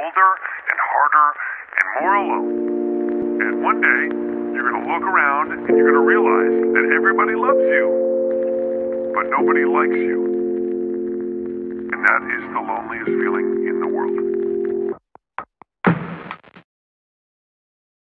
older and harder and more alone. And one day, you're going to look around and you're going to realize that everybody loves you, but nobody likes you. And that is the loneliest feeling